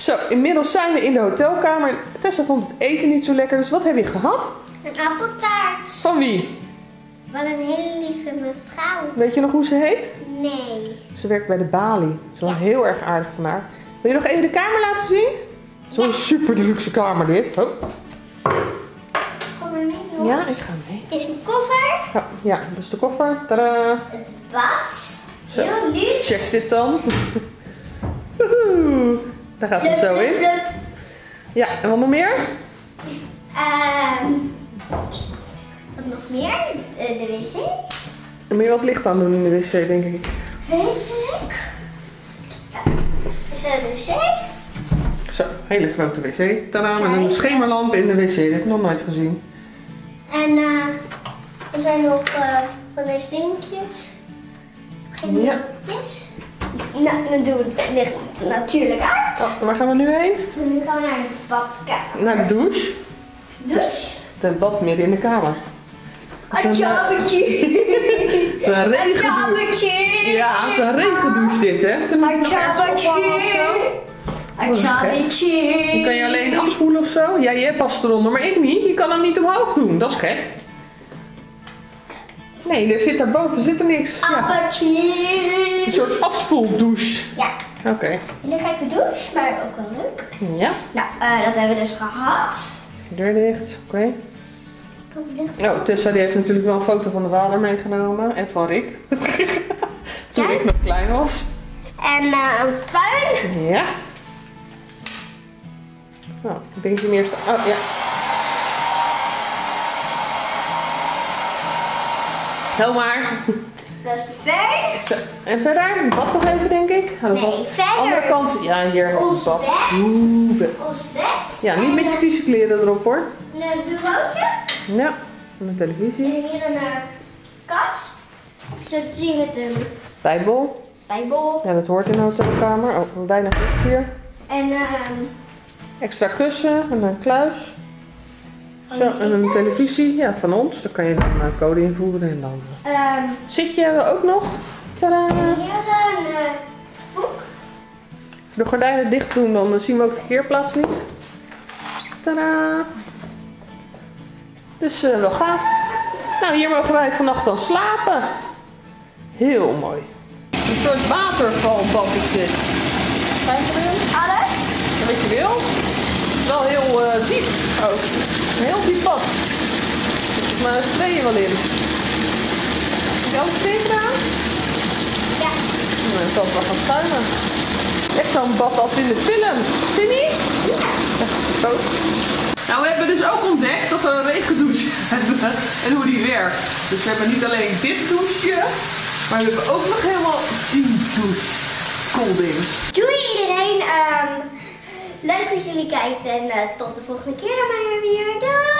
Zo, inmiddels zijn we in de hotelkamer. Tessa vond het eten niet zo lekker, dus wat heb je gehad? Een appeltaart. Van wie? Van een hele lieve mevrouw. Weet je nog hoe ze heet? Nee. Ze werkt bij de balie. Dat is wel heel erg aardig van haar. Wil je nog even de kamer laten zien? Zo'n super deluxe kamer dit. Oh. Kom maar mee, jongens. Ja, ik ga mee. Is mijn koffer. Ja, dus de koffer. Tadaa. Het bad. Zo. Heel luxe. Check dit dan. Woehoe. Daar gaat het zo in. Ja, en wat nog meer? Wat nog meer? De wc. Dan moet je wat licht aan doen in de wc, denk ik. Weet ik. Ja. Dus de wc. Zo, hele grote wc. Tadaa, met een schemerlamp in de wc. Dat heb ik nog nooit gezien. En er zijn nog van deze dingetjes. Geen idee wat het is. Nou, dan doen we het licht natuurlijk uit. Oh, waar gaan we nu heen? En nu gaan we naar de badkamer. Naar de douche. Douche. Het bad midden in de kamer. Een tjabbertje. Een regendouche. Ja, het is een regendouche dit, hè? Een tjabbertje. Een tjabbertje. Die kan je alleen afspoelen of zo? Ja, jij past eronder, maar ik niet. Je kan hem niet omhoog doen. Dat is gek. Nee, er zit daarboven zit er niks. Ja. Een soort afspoeldouche. Ja. Oké. Een gekke douche, maar ook wel leuk. Ja. Nou, dat hebben we dus gehad. Deur dicht. Oké. Oh, Tessa die heeft natuurlijk wel een foto van de vader meegenomen. En van Rick. Toen Rick nog klein was. En een puin. Ja. Nou, ik denk die eerste. Oh, ja. Hel maar. Dat is de föhn. Zo. En verder? Een bad nog even, denk ik. Nee, verder. Andere kant. Ja, hier Ons bad. bed. Oeh, bed. Ons bed. Ja, niet met je vieze kleren erop hoor. Een bureautje. Ja, en de televisie. En hier een kast. Zo te zien met een Bijbel. bijbel. Ja, dat hoort in de hotelkamer. Oh, bijna licht hier. En Extra kussen en een kluis. Zo, en een televisie. Ja, van ons. Daar kan je dan een code invoeren en dan. Zitje hebben we ook nog. Tadaa. hier een boek. De gordijnen dicht doen, dan zien we ook de parkeerplaats niet. Tadaa. Dus wel gaaf. Nou, hier mogen wij vannacht dan slapen. Heel mooi. Een soort watervalbad is dit. Kijk erin. Alles. Wat je wil. Wel heel diep ook. Een heel diep bad. Maar er tweeën wel in. Heb je alles erin gedaan? Ja. Nou, ik zal het wel gaan schuimen. Echt zo'n bad als in de film. Vind je niet? Ja. Zo. Nou, we hebben dus ook ontdekt dat we een regendouche hebben en hoe die werkt. Dus we hebben niet alleen dit douche, maar we hebben ook nog helemaal die douche. Cool ding. Doei iedereen. Leuk dat jullie kijken en tot de volgende keer dan maar weer. Doei!